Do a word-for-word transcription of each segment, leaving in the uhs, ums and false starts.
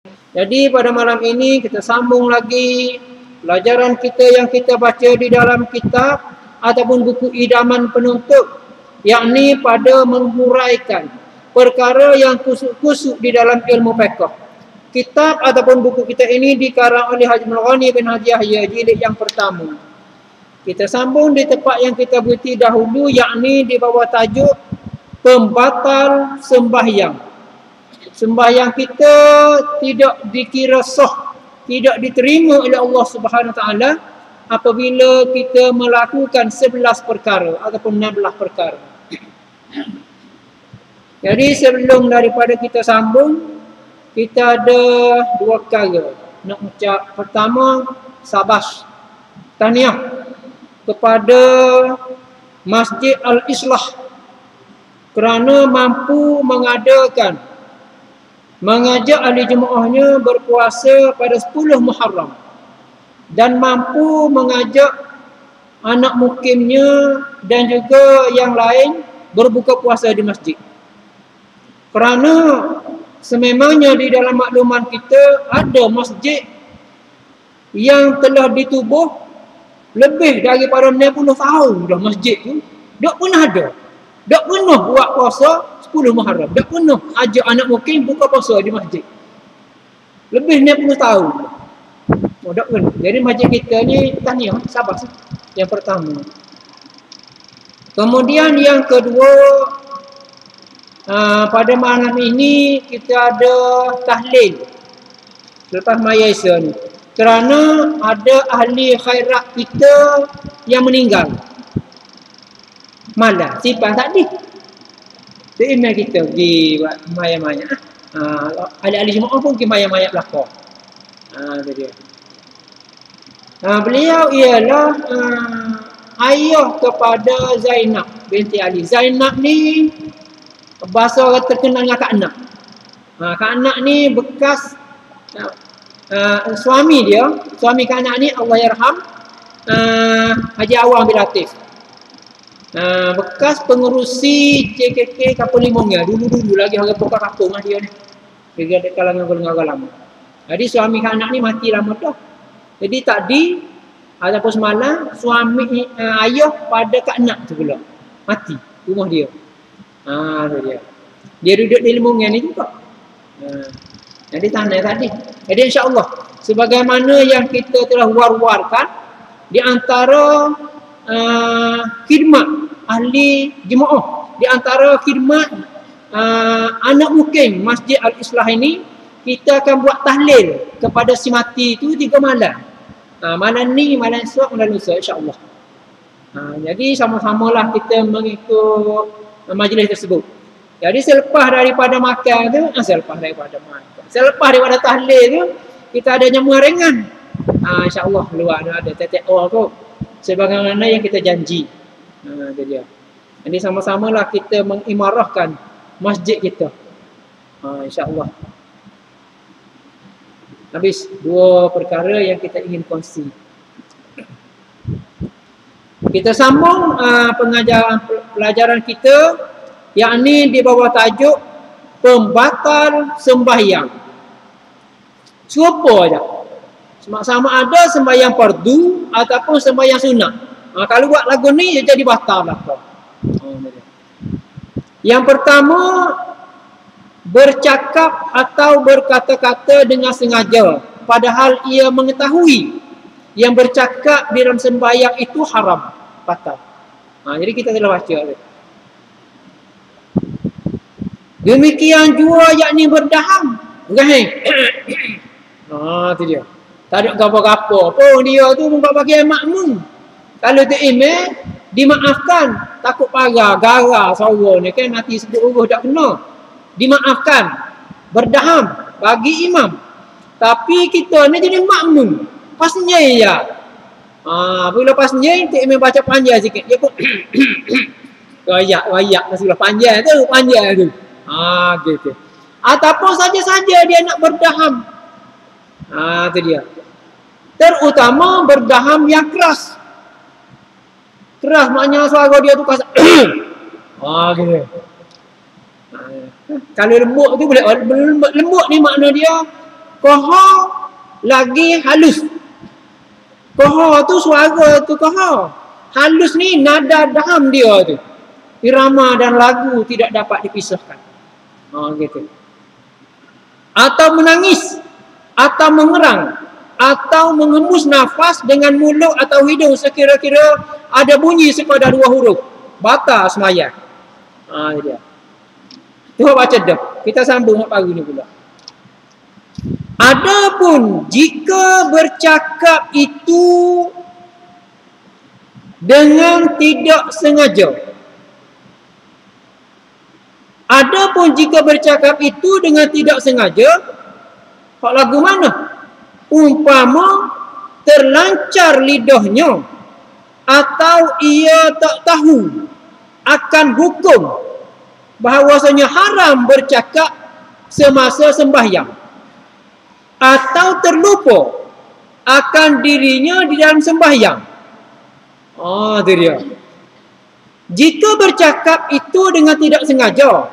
Jadi pada malam ini kita sambung lagi pelajaran kita yang kita baca di dalam kitab ataupun buku idaman penuntut, yakni pada menghuraikan perkara yang kusuk-kusuk di dalam ilmu fiqh. Kitab ataupun buku kita ini dikarang oleh Haji Mulghani bin Haji Yahya, jilid yang pertama. Kita sambung di tempat yang kita berhenti dahulu, yakni di bawah tajuk pembatal sembahyang. Sembahyang kita tidak dikira sah, tidak diterima oleh Allah Subhanahu Wa Taala apabila kita melakukan sebelas perkara ataupun enam belas perkara. Jadi sebelum daripada kita sambung, kita ada dua perkara nak ucap. Pertama, sabas tahniah kepada Masjid Al-Islah kerana mampu mengadakan mengajak ahli jemaahnya berpuasa pada sepuluh Muharram dan mampu mengajak anak mukimnya dan juga yang lain berbuka puasa di masjid. Kerana sememangnya di dalam makluman kita ada masjid yang telah ditubuh lebih daripada enam puluh tahun dah, masjid tu tak pernah ada, tak pernah buat puasa sepuluh Muharram, tak pernah ajak anak mukim buka puasa di masjid. Lebih enam puluh tahun. Oh, tak pernah. Jadi masjid kita ni tahniah, sabar. Yang pertama. Kemudian yang kedua, aa, pada malam ini kita ada tahlil selepas Maya Isya ni. Kerana ada ahli khairat kita yang meninggal malam, simpan tadi. Tu email kita pergi buat maya-maya. Ha, ahli-ahli jemaah pun pergi maya-maya belakang. Ha, tu dia. Ha, beliau ialah uh, ayah kepada Zainab binti Ali. Zainab ni bahasa orang terkenal dengan Kak Anak. Ha, Kak Anak ni bekas uh, uh, suami dia, suami Kak Anak ni Allahyarham uh, Haji Awang bin Latif. Uh, bekas pengerusi C K K Kapal Limongnya dulu-dulu lagi orang pokok kampung lah dia ni. Dia ada kalangan golongan lama. Jadi suami Kak Anak ni mati lama dah. Jadi tadi ataupun semalam suami uh, ayah pada Kak Anak tu pula mati rumah dia. Ah, tu dia. Dia duduk di Limongnya ni juga. Uh, jadi tanah tadi. Jadi insya-Allah sebagaimana yang kita telah war-warkan di antara uh, khidmat ahli jemaah, di antara khidmat uh, anak mukim Masjid Al-Islah ini, kita akan buat tahlil kepada si mati itu tiga malam. Uh, malam ni, malam esok, malam lusa insya-Allah. Uh, jadi sama-samalah kita mengikut uh, majlis tersebut. Jadi selepas daripada makan tu, uh, selepas daripada makan, selepas daripada tahlil tu, kita ada jamuan ringan. Uh, insya-Allah luar ada tetek oh tu. Sebagaimana yang kita janji. Ha, itu dia. Jadi sama-samalah kita mengimarahkan masjid kita. Ha, insya-Allah. Habis dua perkara yang kita ingin kongsi. Kita sambung uh, pengajaran pelajaran kita, yakni di bawah tajuk pembatal sembahyang. Serupa aja. Sama-sama ada sembahyang fardu ataupun sembahyang sunat. Ha, kalau buat lagu ni dia jadi batal lah. Oh, yang pertama, bercakap atau berkata-kata dengan sengaja padahal ia mengetahui yang bercakap di dalam sembahyang itu haram, batal. Ha, jadi kita telah baca. Demikian juga yakni berdaham. Gahing. Ha, tu dia. Tak ada apa-apa pun dia tu bagi makmum. Kalau tu email dimaafkan, takut parah gara suara ni kan nanti sebut uruh tak kena. Dimaafkan, berdaham bagi imam. Tapi kita ni jadi makmum. Pasnya ya. Ah, bila pasnya tu email baca panjang sikit. Dia pun royak-royak mestilah panjang tu, panjang tu. Ah, gitu. Ataupun saja-saja dia nak berdaham. Ah, tu dia. Terutama berdaham yang keras. Keras maknanya suara dia tu kasar. Ah, gitu. Kalau lembut tu boleh lembut, lembut ni makna dia Koha lagi halus. Koha tu suara tu koha. Halus ni nada daham dia tu. Irama dan lagu tidak dapat dipisahkan. Ha, gitu. Atau menangis, atau mengerang, atau mengemus nafas dengan mulut atau hidung sekira-kira ada bunyi sekadar dua huruf. Batal sembahyang. Ha, dia. Tu baca dah. Kita sambung hak pagi ni pula. Adapun jika bercakap itu dengan tidak sengaja. Adapun jika bercakap itu dengan tidak sengaja, hak lagu mana? Umpama terlancar lidahnya atau ia tak tahu akan hukum bahawasanya haram bercakap semasa sembahyang, atau terlupa akan dirinya di dalam sembahyang. Ah, itu dia. Jika bercakap itu dengan tidak sengaja.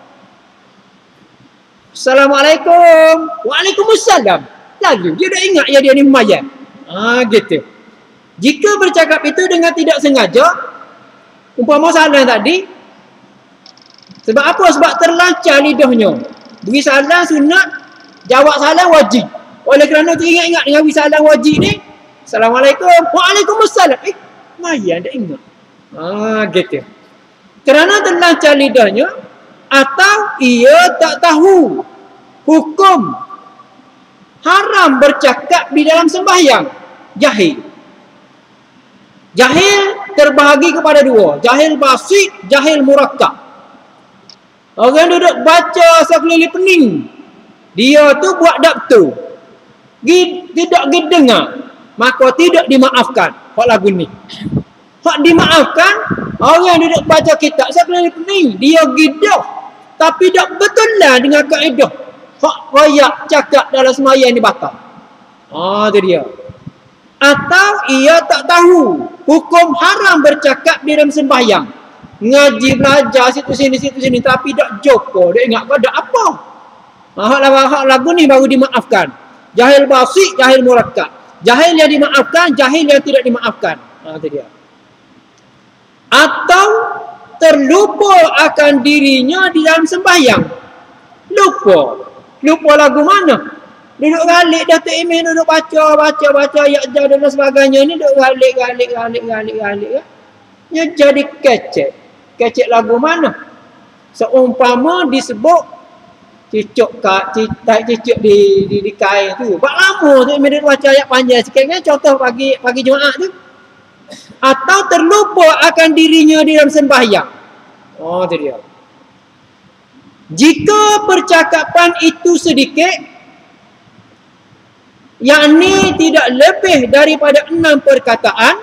Assalamualaikum. Waalaikumsalam. Lalu dia dah ingat ya dia ni mayat. Ah, gitu. Jika bercakap itu dengan tidak sengaja, umpama salam tadi, sebab apa? Sebab terlancar lidahnya. Beri salam sunat, jawab salam wajib. Oleh kerana tu ingat-ingat dengan beri salam wajib ni, Assalamualaikum. Waalaikumsalam. Eh, mayat dah ingat. Ah, gitu. Kerana terlancar lidahnya, atau ia tak tahu hukum haram bercakap di dalam sembahyang. Jahil. Jahil terbahagi kepada dua. Jahil basit, jahil murakkab. Orang duduk baca sekeliling pening, dia tu buat daptu. Tidak kita dengar, maka tidak dimaafkan. Hak lagu ni. Hak dimaafkan, orang duduk baca kitab sekeliling pening, dia gidah. Tapi tak betul lah dengan kaedah hak royak cakap dalam sembahyang ni batal. Ah, tu dia. Atau ia tak tahu hukum haram bercakap di dalam sembahyang. Ngaji belajar situ sini situ sini tapi tak joko, dia ingat kau ada apa. Ah, hak lagu, hak lagu ni baru dimaafkan. Jahil basit, jahil murakkab. Jahil yang dimaafkan, jahil yang tidak dimaafkan. Ah, tu dia. Atau terlupa akan dirinya di dalam sembahyang. Lupa. Lupa lagu mana? Duduk galik Datuk Imeh duduk baca, baca, baca ayat jah dan sebagainya ni duduk galik, galik, galik, galik, galik. Ya jadi kecek. Kecek lagu mana? Seumpama disebut cicuk kat cicuk di di, di kain tu. Bak lama tu Imeh duduk baca ayat panjang sikit kan, contoh pagi pagi Jumaat tu. Atau terlupa akan dirinya di dalam sembahyang. Oh, itu dia. Jika percakapan itu sedikit, yakni tidak lebih daripada enam perkataan,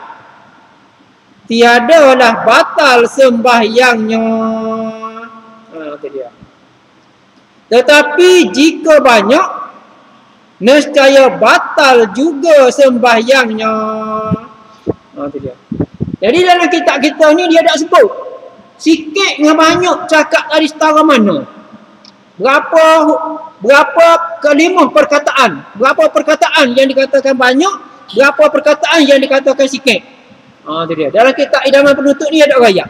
tiadalah batal sembahyangnya. Ah, itu dia. Tetapi jika banyak, nescaya batal juga sembahyangnya. Ah, itu dia. Jadi dalam kitab kita ni dia tak sebut sikit dengan banyak cakap tadi setara mana. Berapa berapa kelima perkataan, berapa perkataan yang dikatakan banyak, berapa perkataan yang dikatakan sikit. Ah, itu dia. Dalam kitab idaman penuntut ni ada raya.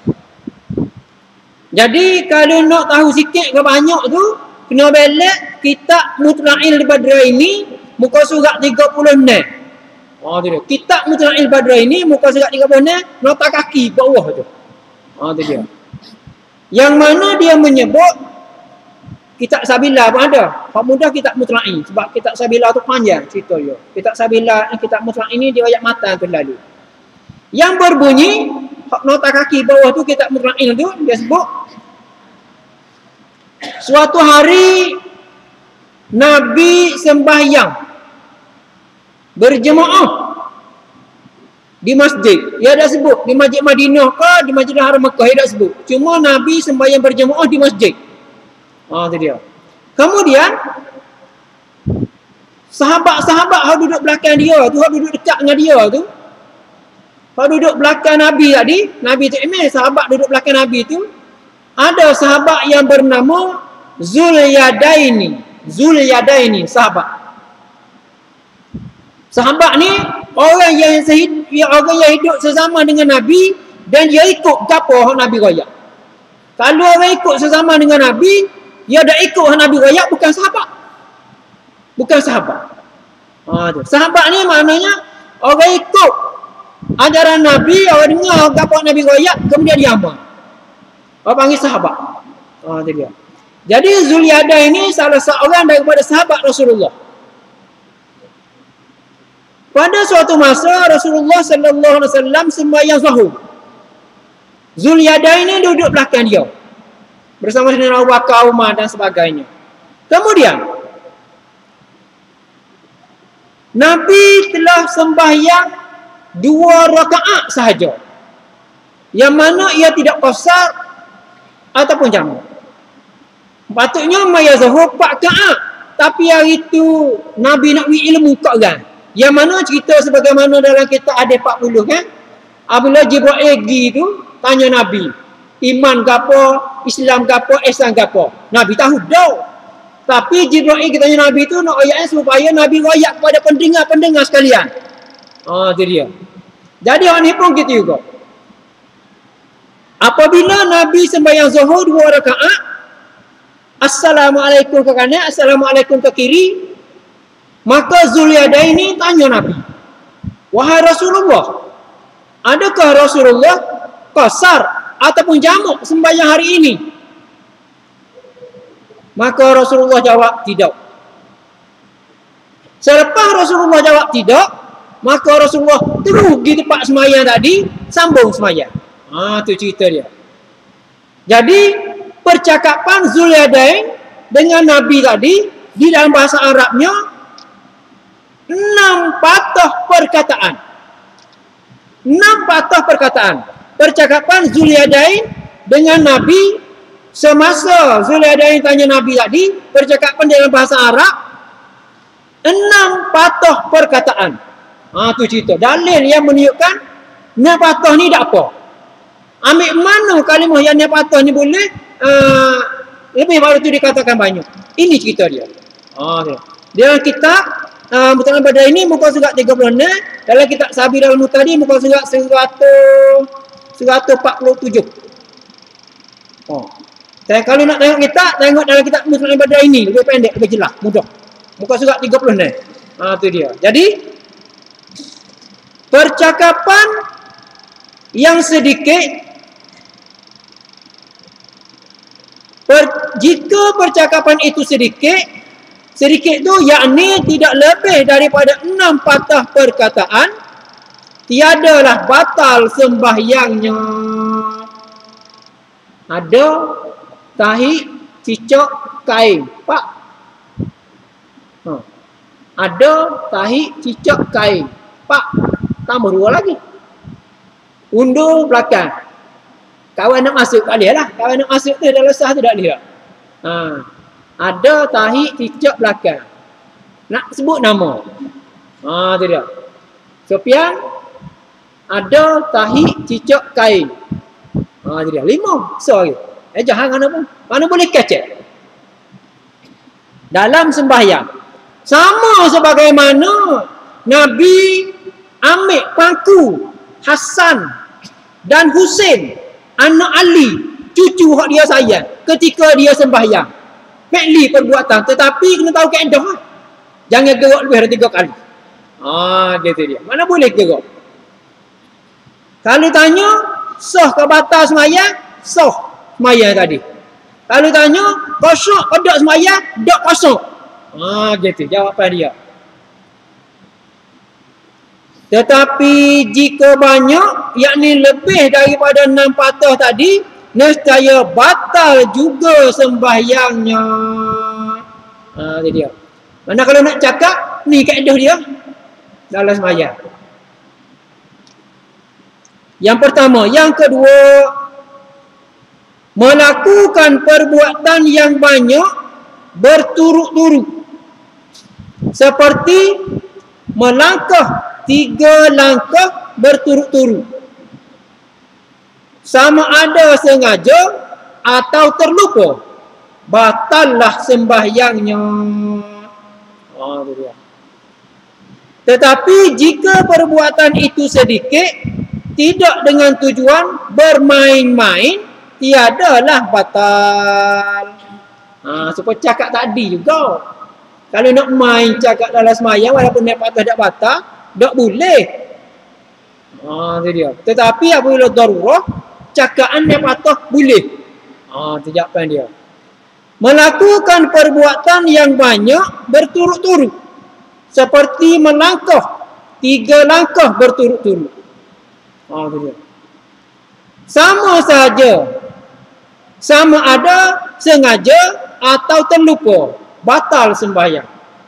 Jadi kalau nak tahu sikit ke banyak tu, kena belak kitab Mutlail Badra ini muka surat tiga puluh enam. Oh, tu dia. Kitab Mutlail Badra ini muka surat tiga puluh enam, nota kaki bawah tu. Oh, tu dia. Yang mana dia menyebut kitab Sabila pun ada. Hak mudah kitab Mutlail sebab kitab Sabila tu panjang cerita dia. Kitab Sabila ni kitab Mutlail ini dia ayat matan tu lalu. Yang berbunyi hak nota kaki bawah tu kitab Mutlail tu dia sebut suatu hari Nabi sembahyang berjemaah di masjid. Dia dah sebut di Masjid Madinah ke di Masjidil Haram Mekah, dia dah sebut. Cuma Nabi sembahyang berjemaah di masjid. Ah, tu dia. Kemudian sahabat-sahabat hak duduk belakang dia tu, hak duduk dekat dengan dia tu, hak duduk belakang Nabi tadi, Nabi tu emeh sahabat duduk belakang Nabi tu, ada sahabat yang bernama Zulyadaini. Zulyadaini, sahabat. Sahabat ni orang yang sehid, orang yang hidup sesama dengan Nabi dan dia ikut gapo hak Nabi royak. Kalau orang ikut sesama dengan Nabi, dia dah ikut hak Nabi royak, bukan sahabat. Bukan sahabat. Ha, tu. Sahabat ni maknanya orang ikut ajaran Nabi, orang dengar gapo Nabi royak, kemudian dia amal. Orang panggil sahabat. Ha, tu dia. Jadi Zulyadain ini salah seorang daripada sahabat Rasulullah. Pada suatu masa Rasulullah sallallahu alaihi wasallam sembahyang zuhur. Zulyadain ini duduk belakang dia bersama dengan Abu Bakar, Umar dan sebagainya. Kemudian Nabi telah sembahyang dua rakaat sahaja, yang mana ia tidak qasar ataupun jamak. Patutnya maya zuhur empat rakaat, tapi hari itu Nabi nak beri ilmu kat orang. Yang mana cerita sebagaimana dalam kitab hadis empat puluh kan. Apabila Jibril pergi tu tanya Nabi, iman gapo, Islam gapo, ihsan gapo. Nabi tahu dah. Tapi Jibril kita tanya Nabi tu nak ayat supaya Nabi royak kepada pendengar-pendengar sekalian. Ah, tu dia. Jadi orang ni pun gitu juga. Apabila Nabi sembahyang zuhur dua rakaat, Assalamualaikum ke kanan, Assalamualaikum ke kiri, maka Zulyadain ini tanya Nabi, wahai Rasulullah, adakah Rasulullah qasar ataupun jamak sembahyang hari ini? Maka Rasulullah jawab tidak. Selepas Rasulullah jawab tidak, maka Rasulullah terus di tempat sembahyang tadi, sambung sembahyang. Ah, tu cerita dia. Jadi percakapan Zulyadain dengan Nabi tadi di dalam bahasa Arabnya enam patah perkataan. Enam patah perkataan. Percakapan Zulyadain dengan Nabi semasa Zulyadain tanya Nabi tadi, percakapan dalam bahasa Arab, enam patah perkataan. Ha, tu cerita. Dalil yang menunjukkan enam patah ni tak apa. Ambil mana kalimah yang enam patah ni boleh uh, lebih baru tu dikatakan banyak. Ini cerita dia. Ha, dia. Dalam kitab Uh, Mutalan Badai ini muka surat tiga puluh enam, dalam kitab Sabir al-Mutadi muka surat seratus empat puluh tujuh. Oh. Dan kalau nak tengok kitab, tengok dalam kitab Mutalan Badai ini, lebih pendek, lebih jelas, mudah. Muka surat tiga puluh enam. Ah, tu dia. Jadi percakapan yang sedikit, per, jika percakapan itu sedikit, sedikit tu yakni tidak lebih daripada enam patah perkataan, tiadalah batal sembahyangnya. Ada tahi cicak kain, pak. Ha. Ada tahi cicak kain, pak. Tambah dua lagi. Undur belakang. Kawan nak masuk tak boleh lah. Kawan nak masuk tu dah lesah tu tak boleh. Ha. Ada tahi cicak belakang. Nak sebut nama. Ha, tu dia. Sofian, ada tahi cicak kain. Ha, tu dia. Lima. So, eh jangan mana pun. Mana boleh kecek. Dalam sembahyang. Sama sebagaimana Nabi ambil pangku Hasan dan Husain, anak Ali, cucu hak dia sayang, ketika dia sembahyang. Mekli perbuatan, tetapi kena tahu kaedah lah. Jangan gerak lebih dari tiga kali. Ah, gitu dia. Mana boleh gerak. Kalau tanya, sah ke batal semayang? Sah semayang tadi. Kalau tanya, kosong ke tak semayang? Tak kosong. Ah, gitu jawapan dia. Tetapi jika banyak, yakni lebih daripada enam patah tadi, nescaya batal juga sembahyangnya. Ha, dia. Mana kalau nak cakap, ni kaedah dia dalam sembahyang. Yang pertama, yang kedua, melakukan perbuatan yang banyak berturut-turut, seperti melangkah tiga langkah berturut-turut, sama ada sengaja atau terlupa. batallah sembahyangnya. Oh, itu dia. Tetapi jika perbuatan itu sedikit, tidak dengan tujuan bermain-main, tiadalah batal. Ha, seperti cakap tadi juga. Kalau nak main cakap dalam semayang, walaupun nak patah tak batal, tak boleh. Ha, itu dia. Tetapi apabila darurah, cakapan nak patah boleh. Ha, itu jawapan dia. Melakukan perbuatan yang banyak berturut-turut. Seperti melangkah. Tiga langkah berturut-turut. Ha, itu dia. Sama saja. Sama ada sengaja atau terlupa. Batal sembahyang.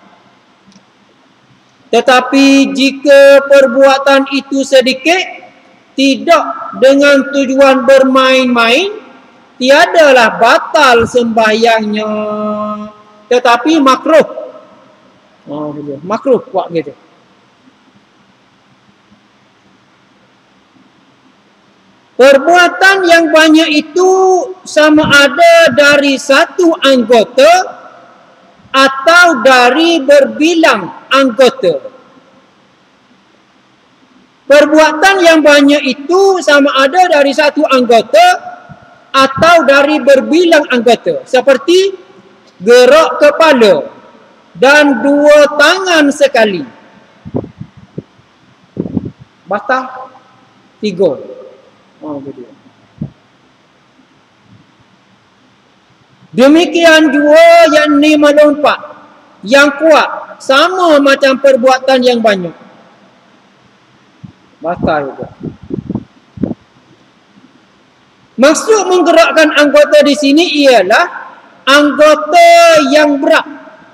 Tetapi jika perbuatan itu sedikit, tidak dengan tujuan bermain-main, tiadalah batal sembahyangnya. Tetapi makruh. Oh, gitu. Makruh buat gitu. Perbuatan yang banyak itu sama ada dari satu anggota atau dari berbilang anggota. Perbuatan yang banyak itu sama ada dari satu anggota atau dari berbilang anggota. Seperti gerak kepala dan dua tangan sekali. Batal tiga. Oh, betul. Demikian juga yang ni melompat, yang kuat, sama macam perbuatan yang banyak. Batal juga. Maksud menggerakkan anggota di sini ialah anggota yang berat.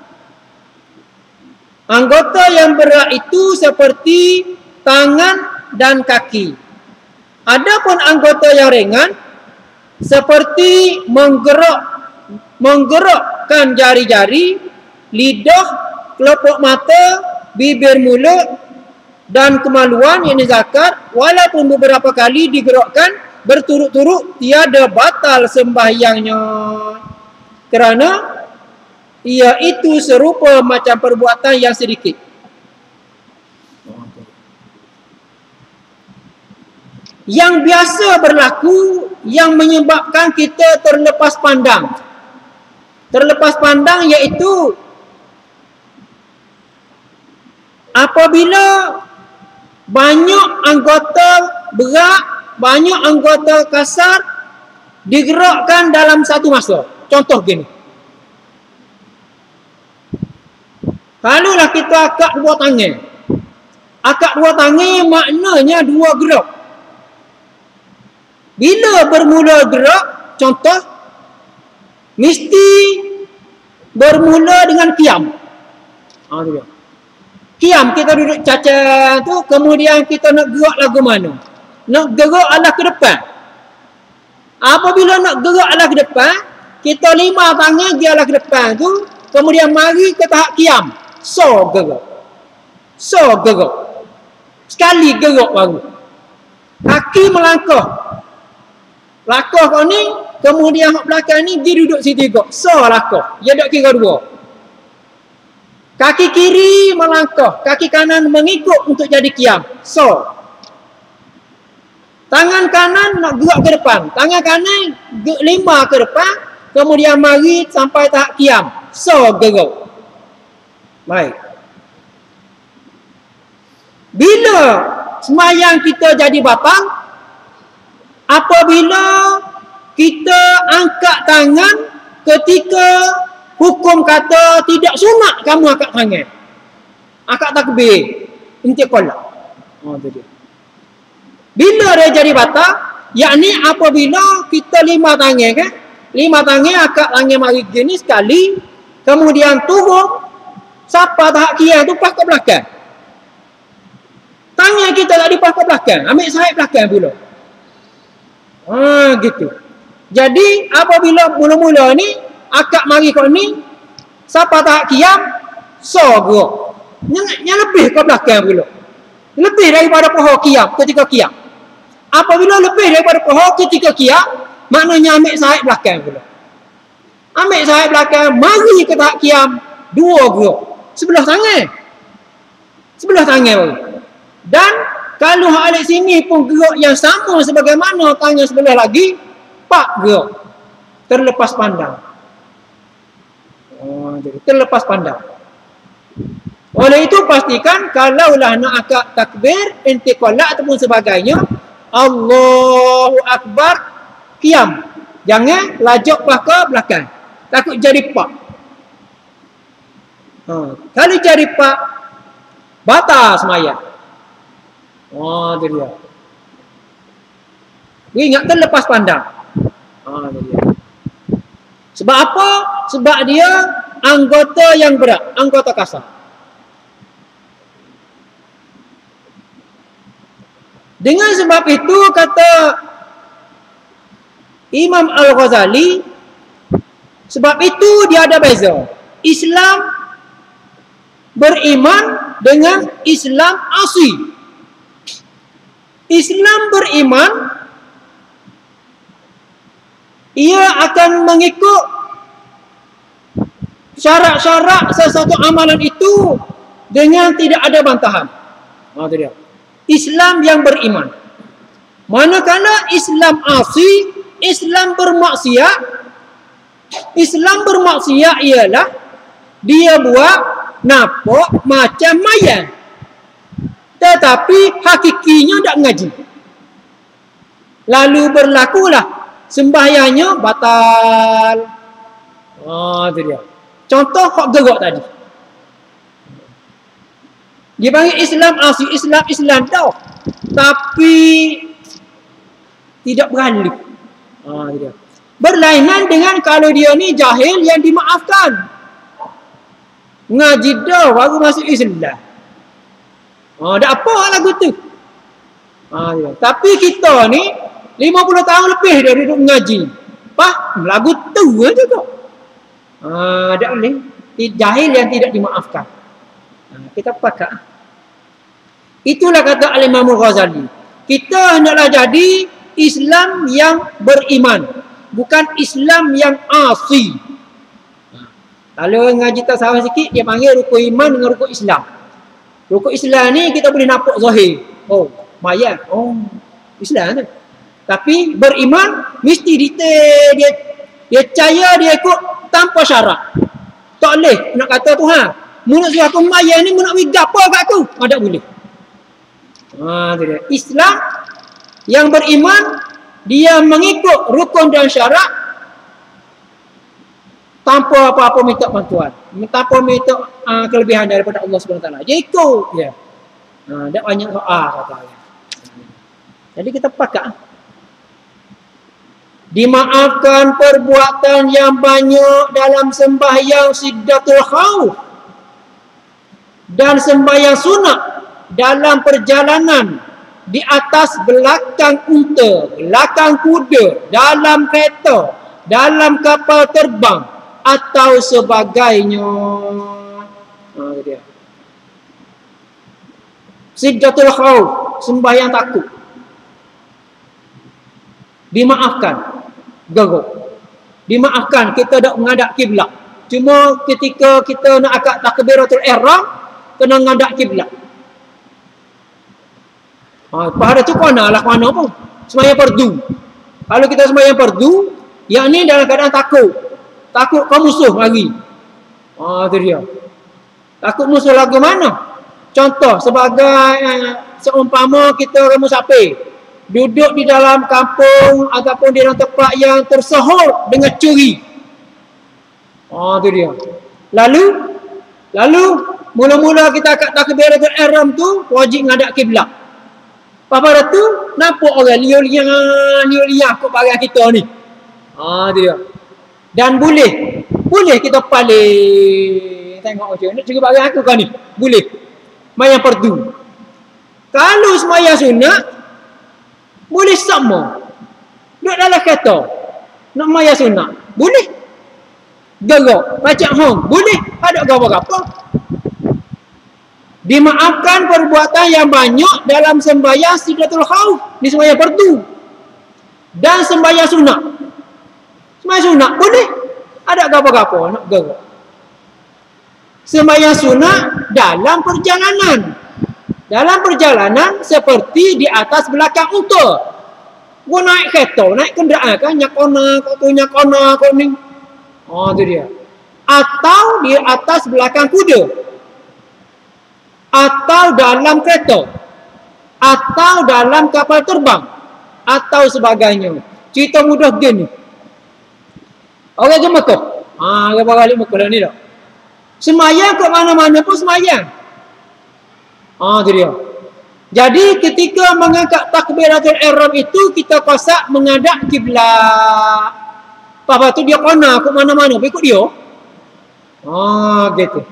Anggota yang berat itu seperti tangan dan kaki. Adapun anggota yang ringan seperti menggerak menggerakkan jari-jari, lidah, kelopak mata, bibir mulut dan kemaluan yang zakat, walaupun beberapa kali digerakkan berturut-turut, tiada batal sembahyangnya. Kerana ia itu serupa macam perbuatan yang sedikit. Yang biasa berlaku yang menyebabkan kita terlepas pandang. Terlepas pandang iaitu apabila banyak anggota berat, banyak anggota kasar digerakkan dalam satu masa. Contoh gini. Kalaulah kita akak dua tangan. Akak dua tangan maknanya dua gerak. Bila bermula gerak, contoh, mesti bermula dengan kiam. Ha, tu dia. Kiam, kita duduk cacat tu, kemudian kita nak gerak lagu mana? Nak gerak alah ke depan. Apabila nak gerak alah ke depan, kita lima tangan dia alah ke depan tu, kemudian mari ke tahap kiam. So gerak. So gerak. Sekali gerak baru. Kaki melangkah. Lakah kau ni, kemudian hak belakang ni dia duduk situ juga. So lakah. Dia duduk kira dua. Kaki kiri melangkah, kaki kanan mengikut untuk jadi kiam. So. Tangan kanan nak gerak ke depan. Tangan kanan lima ke depan, kemudian mari sampai tahap kiam. So gerak. Baik. Bila semayang kita jadi batal? Apabila kita angkat tangan ketika hukum kata tidak sunat kamu angkat tangan. Angkat takbir. Intiqalah. Oh, itu dia. Bila dia jadi batal? Yakni apabila kita lima tangan kan? Lima tangan angkat tangan mari gini sekali. Kemudian turun. Siapa tahap kiam tu pas ke belakang. Tangan kita tak dipas ke belakang. Ambil sahib belakang pula. Ha, gitu. Jadi apabila mula-mula ni akak mari kau ni siapa tahap kiam so gerak. Yang, yang lebih ke belakang pula. Lebih daripada pohon kiam ketika kiam. Apabila lebih daripada pohon ketika kiam, maknanya ambil sahib belakang pula. Ambil sahih belakang, mari ke tahap qiyam, dua gerak. Sebelah tangan. Sebelah tangan baru. Dan kalau hak alik sini pun gerak yang sama sebagaimana tangan sebelah lagi, empat gerak. Terlepas pandang. Oh, jadi terlepas pandang. Oleh itu pastikan kalaulah nak akad takbir, intiqalat ataupun sebagainya, Allahu Akbar, qiyam. Jangan lajak ke belakang. Takut jadi pak. Ha, kalau jadi pak, batal sembahyang. Oh, itu dia. Dia ingat terlepas pandang. Ha, itu dia. Sebab apa? Sebab dia anggota yang berat, anggota kasar. Dengan sebab itu kata Imam Al-Ghazali, sebab itu dia ada beza. Islam beriman dengan Islam asli. Islam beriman, ia akan mengikut syarat-syarat sesuatu amalan itu dengan tidak ada bantahan. Oh, itu dia. Islam yang beriman. Manakala Islam asli, Islam bermaksiat, Islam bermaksiat ialah dia buat nampak macam mayat, tetapi hakikinya tak ngaji. Lalu berlakulah sembahyangnya batal. Oh, itu dia. Contoh hak gerak tadi. Dia panggil Islam asli, Islam Islam tau, tapi tidak beralih. Ha, dia. Berlainan dengan kalau dia ni jahil yang dimaafkan. Ngaji dah baru masuk Islam. Ha, dah apa lagu tu? Ha, dia. Tapi kita ni lima puluh tahun lebih dah duduk mengaji. Pah, lagu tu aja kok. Ha, tak boleh. Jahil yang tidak dimaafkan. Ha, kita pakai. Itulah kata Al-Imam Al-Ghazali. Kita hendaklah jadi Islam yang beriman, bukan Islam yang asli. Kalau ngaji tasawuf sikit, dia panggil rukun iman dengan rukun Islam. Rukun Islam ni kita boleh nampak zahir. Oh, mayat. Oh, Islam tu. Tapi beriman mesti detail, dia dia percaya, dia ikut tanpa syarat. Tak boleh nak kata Tuhan, mu nak suruh aku mayat ni, mu nak bagi apa kat aku? Ah, tak boleh. Ha, itu dia. Islam yang beriman, dia mengikut rukun dan syarat tanpa apa-apa minta bantuan, tanpa minta uh, kelebihan daripada Allah Subhanahu Wa Taala. Dia ikut dia. Ha, tak banyak doa katanya. Jadi kita pakat. Dimaafkan perbuatan yang banyak dalam sembahyang Siddatul Khauf dan sembahyang sunat dalam perjalanan di atas belakang unta, belakang kuda, dalam kereta, dalam kapal terbang atau sebagainya. Ha, dia. Siddatul Khauf, sembahyang takut. Dimaafkan. Garuk. Dimaafkan kita tak menghadap kiblat. Cuma ketika kita nak akad takbiratul ihram, kena menghadap kiblat. Ha, pada tu kena lah mana pun. Sembahyang fardu. Kalau kita sembahyang fardu, yang ni dalam keadaan takut. Takut kau musuh lagi. Ha, tu dia. Takut musuh lagu mana? Contoh sebagai eh, seumpama kita orang musafir, duduk di dalam kampung ataupun di dalam tempat yang tersohor dengan curi. Ha, tu dia. Lalu lalu mula-mula kita akad takbiratul ihram tu wajib ngadap kiblat. Pada tu nampak orang liar-liar liar-liar kat barang kita ni. Ha, dia. Dan boleh boleh kita paling tengok macam nak curi barang aku kau ni. Boleh. Sembahyang fardu. Kalau sembahyang sunat boleh sama. Duduk dalam kereta nak sembahyang sunat boleh. Gerak baca hong boleh. Ada apa-apa. Dimaafkan perbuatan yang banyak dalam sembahyang Siddatul Khauf, di sembahyang fardu dan sembahyang sunat. Sembahyang sunat boleh. Ada gapo-gapo nak gerak. Sembahyang sunat dalam perjalanan. Dalam perjalanan seperti di atas belakang unta. Gua naik kereta, naik kenderaan kan, nyak kona, kau tu nyak kona, kau ni. Oh, tu dia. Atau di atas belakang kuda. Atau dalam kereta. Atau dalam kapal terbang. Atau sebagainya. Cerita mudah gini. Orang ke Mekah. Ah, ha, balik Mekah dah ni dah. Semayang ke mana-mana pun semayang. Ah, tu dia. Jadi ketika mengangkat takbiratul ihram itu kita qasak menghadap kiblat. Apa tu dia kena ke mana-mana ikut dia. Ah, gitu.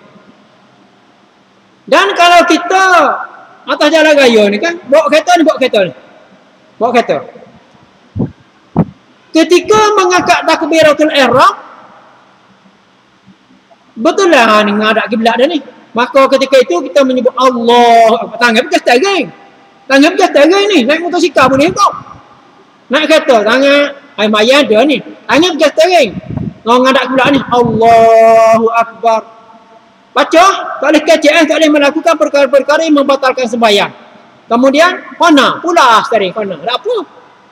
Dan kalau kita atas jalan raya ni kan, bawa kereta ni, bawa kereta ni. Bawa kereta. Ketika mengangkat takbiratul ihram, betul lah ni menghadap kiblat dah ni. Maka ketika itu kita menyebut Allah. Tangan bekas steering. Tangan bekas steering ni. Naik motosikal boleh kau. Naik kereta. Tangan. Ay maya ada ni. Tangan bekas steering. Orang ngadak pula ni. Allahu Akbar. Baca. Tak boleh kecek. Tak boleh melakukan perkara-perkara yang membatalkan sembahyang. Kemudian. Kona. Pula steering. Kona. Tak apa.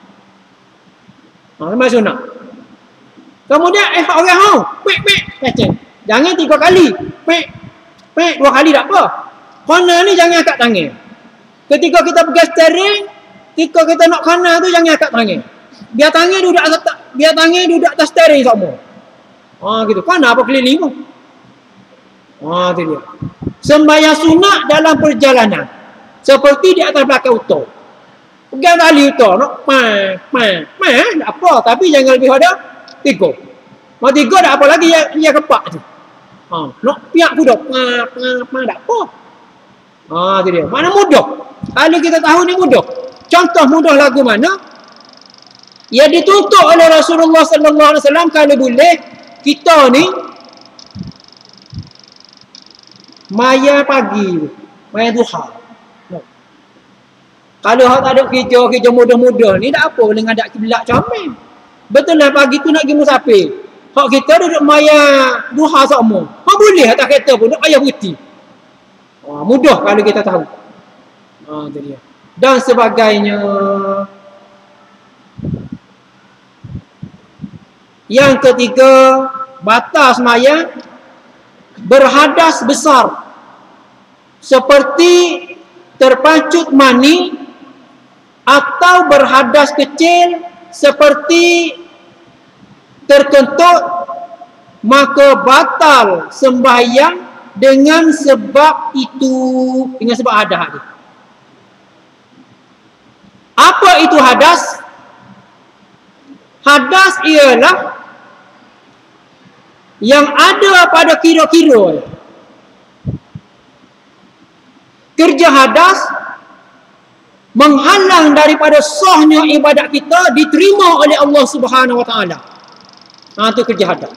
Ha, memang sunat. Kemudian. Eh orang hau. Pek pek. Kecek. Jangan tiga kali. Pek. Pek, dua kali tak apa. Kona ni jangan angkat tangan. Ketika kita pegang steering, ketika kita nak kona tu jangan angkat tangan. Biar tangan duduk atas biar tangan duduk atas steering semua. Ha gitu. Kona apa keliling tu? Ha tu dia. Sembahyang sunat dalam perjalanan. Seperti di atas belakang unta. Pegang tali unta, nak pa pa pa tak apa, tapi jangan lebih pada tiga. Mau tiga tak apa lagi yang yang kepak tu. Ha, nak piak kuda, pa, pa, pa, tak apa. Ha, tu dia. Mana mudah. Kalau kita tahu ni mudah. Contoh mudah lagu mana? Yang dituntut oleh Rasulullah sallallahu alaihi wasallam kalau boleh kita ni maya pagi, maya duha. No. Kalau hak tak ada kerja, kerja mudah-mudah ni tak apa boleh ngadak kiblat comel. Betul lah pagi tu nak pergi musafir. Hak kita duduk maya duha semua. Hak boleh atas kereta pun duduk payah putih. Ha, mudah kalau kita tahu. Ha, tu dia. Dan sebagainya. Yang ketiga, batas maya berhadas besar. Seperti terpancut mani atau berhadas kecil seperti terkentut, maka batal sembahyang dengan sebab itu, dengan sebab hadas itu. Apa itu hadas? Hadas ialah yang ada pada kira-kira. Kerja hadas menghalang daripada sahnya ibadat kita diterima oleh Allah Subhanahu Wa Taala. Ha, itu kerja hadas.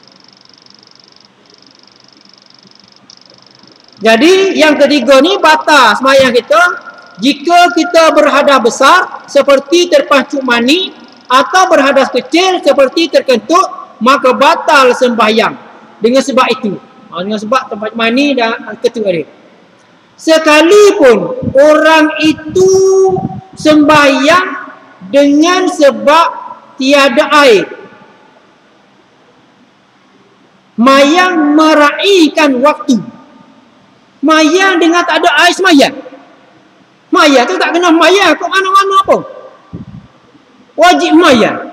Jadi yang ketiga ni batas sembahyang kita jika kita berhadas besar seperti terpancut mani atau berhadas kecil seperti terkentut, maka batal sembahyang dengan sebab itu. Ha, dengan sebab terpancut mani dan kentut tadi. Sekalipun orang itu sembahyang dengan sebab tiada air, mayang meraihkan waktu. Mayang dengan tak ada air semayang. Mayang tu tak kena mayang kok mana-mana apa. Wajib mayang.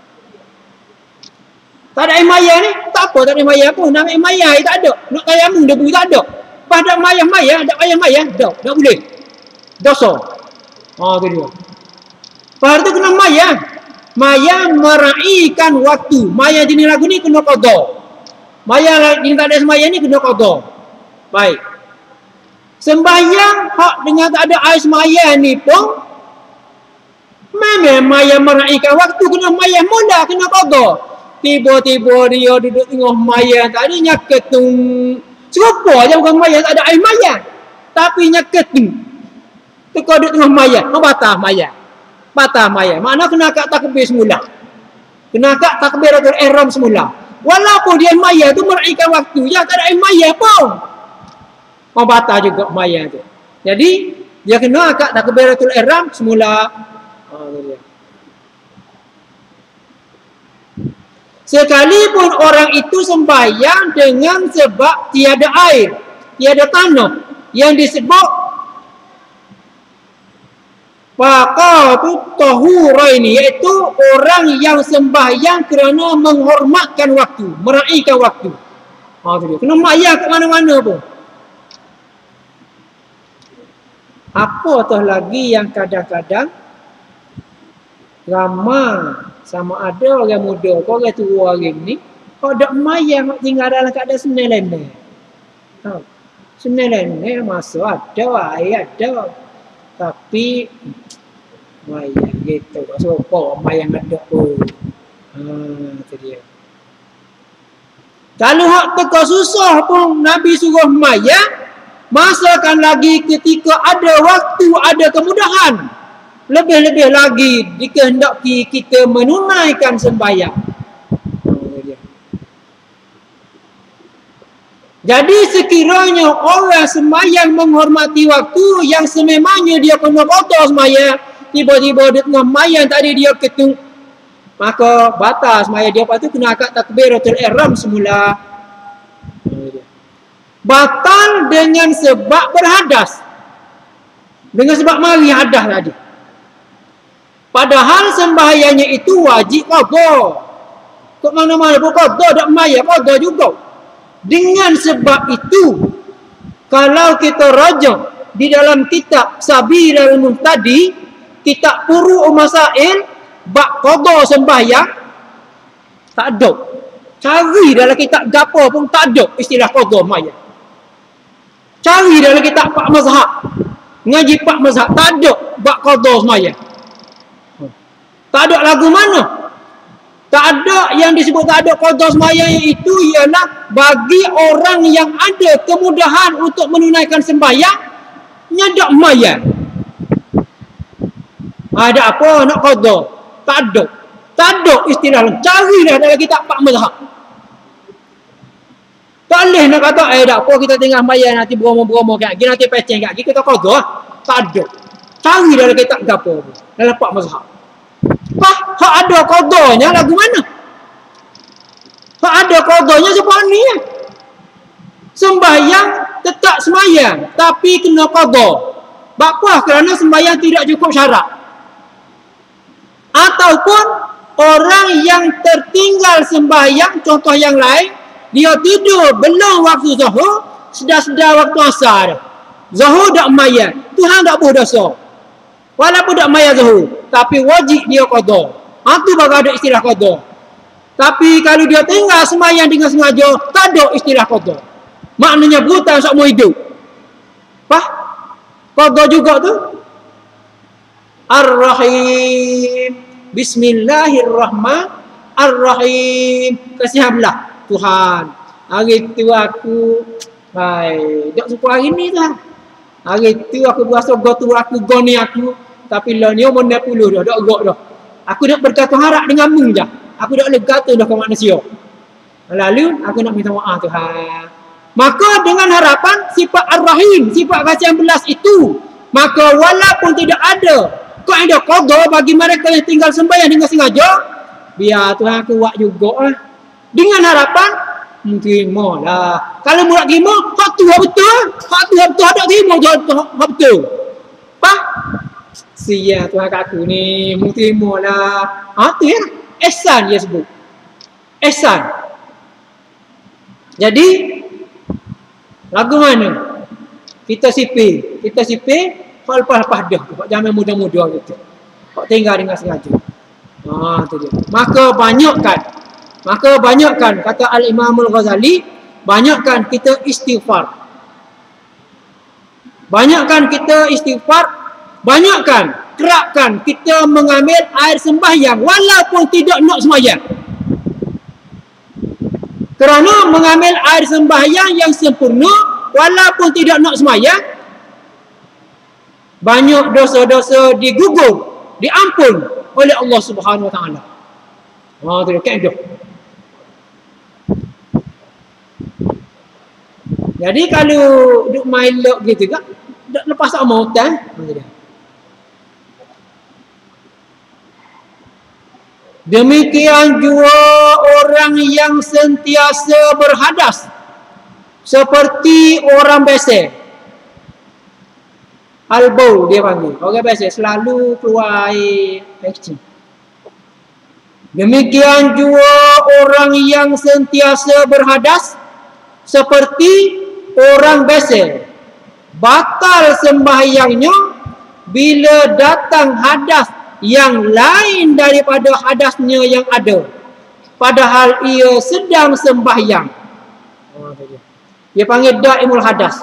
Tak ada air mayang ni, tak apa tak ada mayang pun. Nak air mayang air tak ada. Nak tayamum debu tak ada. Pada mayang-mayang, ada mayang-mayang, tak, tak boleh. Dosa. Ha tu dia. Pada tu kena mayang. Mayang meraihkan waktu. Mayang jenis lagu ni kena qada. Mayang jenis tak ada semayang ni kena qada. Baik. Sembahyang hak dengan tak ada air semayang ni pun memang mayang meraihkan waktu, kena mayang mula kena qada. Tiba-tiba dia duduk tengah mayang tak ada nyaket tu. Serupa je bukan mayang tak ada air mayang. Tapi nyaket tu. Teka duduk tengah mayang, oh, batal mayang. Batal mayang. Makna kena kat takbir semula. Kena kat takbiratul ihram semula. Walaupun dia maya tu meraihkan waktu, ya tak ada maya pun. Oh, batal juga maya tu. Jadi dia kena akad takbiratul ihram semula. Oh, dia. Sekalipun orang itu sembahyang dengan sebab tiada air, tiada tanah, yang disebut faqatu tahuraini, iaitu orang yang sembahyang kerana menghormatkan waktu, meraihkan waktu. Ha, tu dia. Kena maya kat mana-mana pun. Apatah lagi yang kadang-kadang ramai sama ada orang muda, kau orang tua hari ni, kau dak mayang tinggal dalam keadaan senang leneh. Ha. Senang leneh masa ada, air ada. Tapi mayang gitu. So, kau mayang ada pun. Ha, tu dia. Kalau hak teka susah pun Nabi suruh mayang, masakan lagi ketika ada waktu, ada kemudahan. Lebih-lebih lagi dikehendaki kita menunaikan sembahyang. Jadi sekiranya orang sembahyang menghormati waktu yang sememangnya dia kena kotor sembahyang, tiba-tiba dia tengah sembahyang tadi dia ketung, maka batal sembahyang dia. Lepas tu kena akad takbiratul ihram semula. Batal dengan sebab berhadas, dengan sebab mari hadas tadi. Padahal sembahyangnya itu wajib qada. Kok mana-mana pun qada, dak maya qada juga. Dengan sebab itu, kalau kita rajak di dalam kitab Sabilul Muhtadi, kitab Furu'u Masail, bab qada sembahyang, tak ada. Cari dalam kitab gapo pun tak ada istilah qada maya. Cari dalam kitab Pak Mazhab, ngaji Pak Mazhab, tak ada bab qada sembahyang. Tak ada lagu mana. Tak ada yang disebut tak ada qada sembahyang, itu ialah bagi orang yang ada kemudahan untuk menunaikan sembahyang, nyadak maya. Ada apa nak qada? Tak ada. Tak ada istilah. Carilah dalam kitab Pak Mazhab. Tak boleh nak kata, eh tak apa kita tinggal maya nanti beromo-beromo kat gini, nanti peceng kat gini, kita qada. Tak ada. Cari dalam kitab gapo dalam Pak Mazhab. Hah, hak ada qadanya lagu mana? Hak ada qadanya seperti ni ya. Sembahyang tetap sembahyang, tapi kena qada. Apa? Kerana sembahyang tidak cukup syarat. Ataupun orang yang tertinggal sembahyang, contoh yang lain, dia tidur belum waktu zuhur, sedar-sedar waktu asar. Zuhur dak maya, Tuhan tak boleh dosa. Walaupun tak maya zuhur, tapi wajib dia qada. Ha, tu baru ada istilah qada. Tapi kalau dia tinggal sembahyang dengan sengaja, tak ada istilah qada. Maknanya berhutang seumur hidup. Fah? Qada juga tu. Ar-Rahim. Bismillahirrahmanirrahim. Kasihanlah Tuhan. Hari tu aku, hai, tak suka hari ni dah. Hari tu aku berasa go tu aku go ni aku. Tapi lah ni umur enam puluh dah, dah agak dah. Aku nak berkata harap dengan mu je. Aku tak boleh berkata dah ke manusia. Lalu aku nak minta maaf Tuhan. Maka dengan harapan sifat Ar-Rahim, sifat kasihan belas itu, maka walaupun tidak ada kaedah qada bagi mereka yang tinggal sembahyang dengan sengaja, biar Tuhan kuat juga lah. Dengan harapan terima lah. Kalau mu nak terima, hak tu hak betul. Hak tu hak betul, hak tak terima je hak betul. Faham? Sia Tuhan kat aku ni, mu terima lah. Ha, tu ya. Ihsan dia sebut. Ihsan. Jadi, lagu mana? Kita sipir. Kita sipir, hak lepas-lepas dah. Hak zaman muda-muda gitu. Hak tinggal dengan sengaja. Ha, tu dia. Maka banyakkan. Maka banyakkan, kata Al-Imam Al-Ghazali, banyakkan kita istighfar. Banyakkan kita istighfar. Banyakkan, kerapkan kita mengambil air sembahyang walaupun tidak nak sembahyang. Kerana mengambil air sembahyang yang sempurna walaupun tidak nak sembahyang, banyak dosa-dosa digugur, diampun oleh Allah Subhanahu Wa Taala. Ha, tu kaedah. Jadi kalau duk main lok gitu kan, lepas tak mau hutan. Demikian juga orang yang sentiasa berhadas seperti orang biasa. Al-baul dia panggil. Orang biasa selalu keluar air kecil. Demikian juga orang yang sentiasa berhadas seperti orang biasa. Batal sembahyangnya bila datang hadas yang lain daripada hadasnya yang ada. Padahal ia sedang sembahyang. Dia panggil daimul hadas.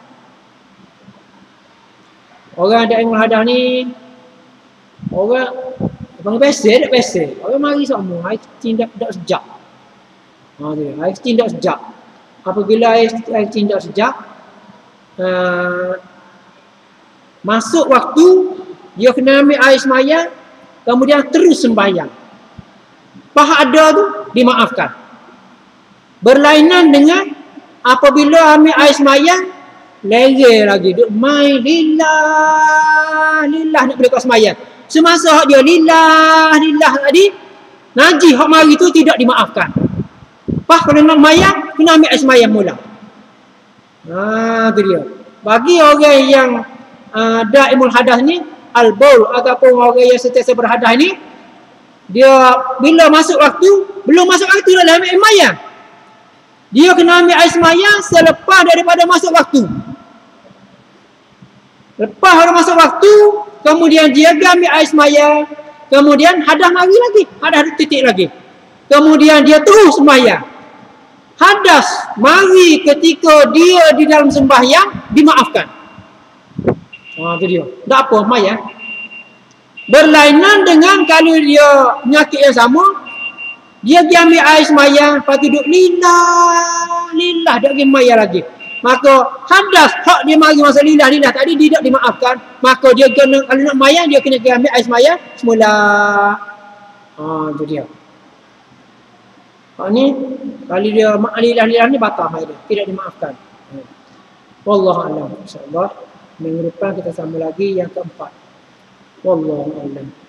Orang daimul hadas ni orang abang biasa tak biasa. Orang mari semua air kecil tak tak sejak. Ha dia, air kecil tak sejak. Apabila air, air kecil tak sejak, uh, masuk waktu dia kena ambil air sembahyang, kemudian terus sembahyang. Paha ada tu dimaafkan. Berlainan dengan apabila ambil air sembahyang, lege lagi duk main lillah lillah nak boleh kau sembahyang. Semasa hak dia lillah lillah tadi, najis hak mari tu tidak dimaafkan. Pas kalau nak sembahyang, kena ambil air sembahyang mula. Ha tu dia. Bagi orang yang uh, daimul hadas ni, al-baul ataupun orang yang sentiasa berhadas ni, dia bila masuk waktu, belum masuk waktu dah ambil air sembahyang. Dia kena ambil air sembahyang selepas daripada masuk waktu. Lepas pada masuk waktu, kemudian dia ambil air sembahyang, kemudian hadas mari lagi, hadas titik lagi. Kemudian dia terus sembahyang. Hadas mari ketika dia di dalam sembahyang dimaafkan. Ha tu dia. Tak apa sembahyang. Berlainan dengan kalau dia penyakit yang sama, dia pergi ambil air sembahyang, lepas tu duduk lillah lillah tak pergi sembahyang lagi. Maka hadas hak dia mari masa lillah lillah tadi tidak dimaafkan. Maka dia kena, kalau nak sembahyang dia kena pergi ambil air sembahyang semula. Ha tu dia. Hak ni kalau dia lillah lillah ni batal mai dia, tidak dimaafkan. Wallahu a'lam. Insya-Allah minggu depan kita sambung lagi yang keempat. Wallahu a'lam.